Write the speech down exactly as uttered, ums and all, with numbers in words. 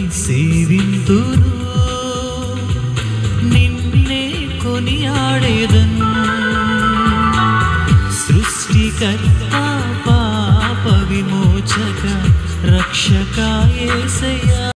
సేవింతును నిన్నే కొనియాడేదను సృష్టికర్త పాప విమోచక రక్షక యేసయ్యా